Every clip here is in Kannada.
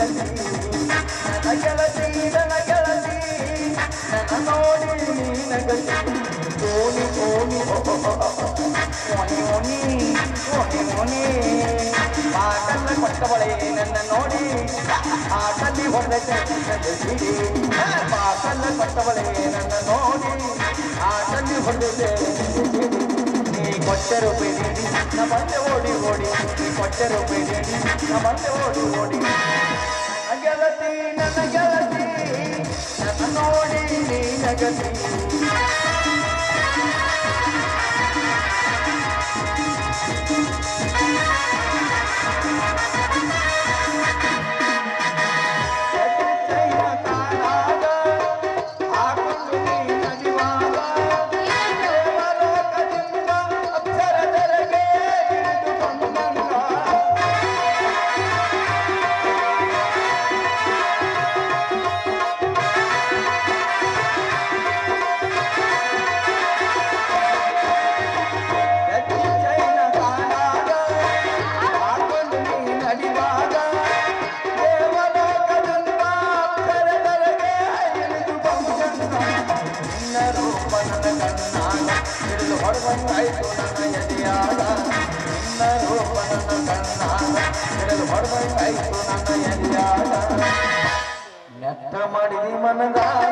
ನನ್ನ ಗೆಳತಿ ನನ್ನ ನೋಡಿ ನೀನಗತಿ ಓನಿ ಓನಿ ಓನಿ ಓನಿ ಓನಿ ಓನಿ ಪಾಟಲ್ಲ ಕೊಟ್ಟವಳೆ ನನ್ನ ನೋಡಿ ಆಟಲ್ಲಿ ಹೊಡೆದ ಪಾಟಲ್ಲ ಕೊಟ್ಟವಳೆ ನನ್ನ ನೋಡಿ ಆಟಲ್ಲಿ ಹೊಡೆದೆ ನೀ ಕೊಟ್ಟರು ಬೇಡಿ ನ ಬಂದೆ ಓಡಿ ಓಡಿ ನೀ ಕೊಟ್ಟರು ಬೇಡಿ ನ ಬಂದೆ ಓಡಿ ಓಡಿ ಗೆಳತಿ ನನ್ನ ಗೆಳತಿ ನನ್ನ ನೋಡಿ ನೀನಗತಿ ನೆಟ್ಟ ಮಾಡಿದಿ ಮನದಾಗ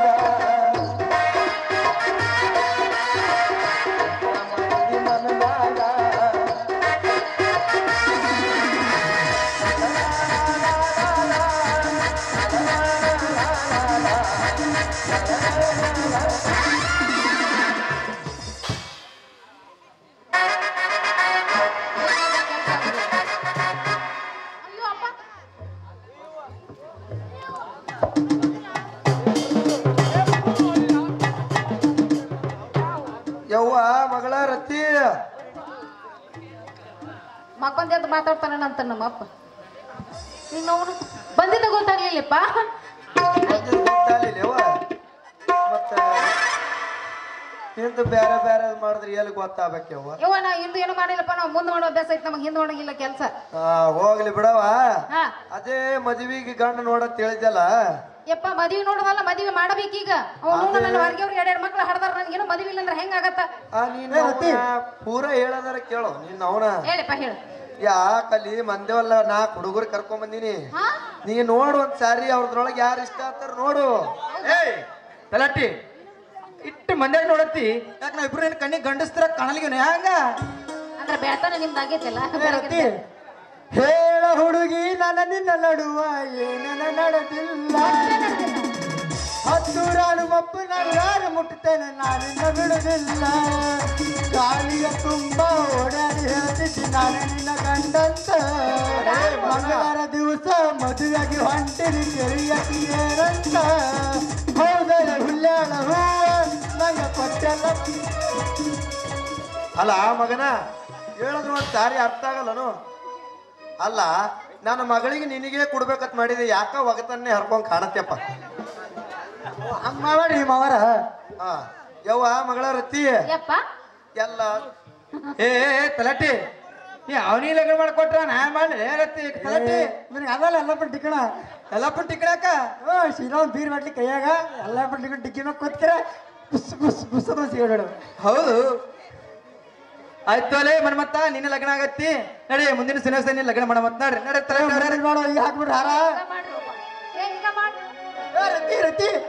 ಯವ್ವ ಮಗಳ ರತಿ ಮಕ್ಕೊಂದ್ ಎದ್ದು ಮಾತಾಡ್ತಾನಂತ ನಮ್ಮಪ್ಪ ನೀನು ಬಂದಿದ್ದ ಗೊತ್ತಾಗ್ಲಿಲ್ಲಪ್ಪ ಮತ್ತ ಹಿಂದ ಬೇರೆ ಬೇರೆ ಮಾಡಿದ್ರೆ ಎಲ್ಲಿ ಗೊತ್ತಾಗಬೇಕವ್ವ ಯವ್ವ ನಾ ಹಿಂದೆ ಏನು ಮಾಡಿಲ್ಲಪ್ಪ ನಾವು ಮುಂದೆ ಮಾಡೋ ಅಭ್ಯಾಸ ಐತಿ ನಮಗೆ ಹಿಂದೆ ಮಾಡೋಂಗಿಲ್ಲ ಕೆಲಸ ಹೋಗ್ಲಿ ಬಿಡವ ಅದೇ ಮದುವೆಗೆ ಗಂಡ ನೋಡತ್ ಹೇಳಿದ್ದಲ್ಲ ಯಪ್ಪ ಮದ್ವಿ ನೋಡೋದಲ್ಲ ಮದ್ವಿ ಮಾಡಬೇಕೀಗ ಅವನು ನನ್ನ ಹೊರಗೆ ಅವ್ರು ಎರಡೆರಡು ಮಕ್ಳು ಹಡ್ದಾರ ನನ್ಗೇನು ಮದ್ವಿ ಇಲ್ಲ ಅಂದ್ರೆ ಹೆಂಗಾಗತ್ತ ಪೂರ ಹೇಳದಾರ ಕೇಳು ನೀನ್ ಅವನ ಹೇಳಪ್ಪ ಹೇಳು ಯಾಕಲ್ಲಿ ಮಂದೇವಲ್ಲ ನಾ ಹುಡುಗರು ಕರ್ಕೊಂಡ್ ಬಂದಿನಿ ನೀ ನೋಡು ಒಂದ್ ಸಾರಿ ಅವ್ರದ್ರೊಳಗೆ ಯಾರು ಇಷ್ಟ ಆಗ್ತಾರ ನೋಡು ಏಯ್ ತಲಾಟಿ ಇಟ್ಟು ಮಂದ್ಯಾಗ ನೋಡತ್ತಿ ಯಾಕೆ ನಾವ್ ಇಬ್ರು ಕಣ್ಣಿಗೆ ಗಂಡಸ್ತರ ಕಾಣಲಿಗೆ ಹಂಗ ಅಂದ್ರೆ ಬೆಳತನ ನಿಮ್ದು ಆಗೈತಿಲ್ಲ ಹೇಳ ಹುಡುಗಿ ನನ್ನ ನಿನ್ನ ನಡುವ ಏನನ ನಡೆದಿಲ್ಲ ಹತ್ತೂರಾಳು ಮಪ್ಪು ನಾನು ಮುಟ್ಟುತ್ತೇನೆ ನಾನಿನ್ನ ಬಿಡುದಿಲ್ಲ ಗಾಳಿಯ ತುಂಬ ಓಡಾಡಿ ಹೇಳ್ತಿದ್ದಿ ನಾನು ನಿನ್ನ ಗಂಡಂತ ಮಂಗಳವಾರ ದಿವಸ ಮದುವೆಗೆ ಹೊಂಟಿರಿ ಕೆರಿಯಕ್ಕೆ ಏನಂತ ಹೌದಲ್ಲ ಹುಲ್ಯಾಳ ಹೂವ ನಂಗ ಕೊಟ್ಟಲ್ಲ ಅಲ್ಲ ಮಗನ ಹೇಳಿದ್ರು ಒಂದು ಸಾರಿ ಅರ್ಥ ಆಗಲ್ಲನು ಅಲ್ಲ ನನ್ನ ಮಗಳಿಗೆ ನಿನಗೆ ಕೊಡ್ಬೇಕಂತ ಮಾಡಿದೆ ಯಾಕ ಒಗತನ್ನೇ ಹರ್ಕೊಂಡ್ ಕಾಣತ್ಯಪ್ಪ ಹಂಗ ಮಾಡಿ ಮಾವರ ಯವ್ವ ಮಗಳ ರತಿ ಎಲ್ಲ ಏ ತಲಾಟಿ ಅವನಿ ಲಗ್ನ ಮಾಡ್ಕೊಟ್ರ ನಾ ಮಾಡಿ ರತ್ತಿ ತಲಾಟಿ ನನಗೆ ಅದಲ್ಲ ಎಲ್ಲಪ್ಪ ಟಿಕ್ಕಣ ಎಲ್ಲಪ್ಪ ಟಿಕ್ಕಣಕ ಶ್ರೀರಾಮ್ ಬೀರ್ ಬಾಟ್ಲಿ ಕೈಯಾಗ ಎಲ್ಲಪ್ಪ ಟಿಕ್ಕಣ ಟಿಕ್ಕಿ ಮ್ಯಾಗ ಕೂತ್ಕರ ಬುಸ್ ಬುಸ್ ಬುಸ್ ಸಿಗೋಡು ಹೌದು ಆಯ್ತು ಅಲೇ ಮತ್ತ ನಿನ್ನ ಲಗ್ನ ಆಗತ್ತಿ ನಡಿ ಮುಂದಿನ ಸಿನಿಮಾ ನೀನ್ ಲಗ್ನ ಮಾಡ ಮತ್ ನೋಡ್ರಿ ಮಾಡೋ ಈಗ ಹಾಕ್ಬಿಡ್ರಿ ಹಾರ ರತಿ ರತಿ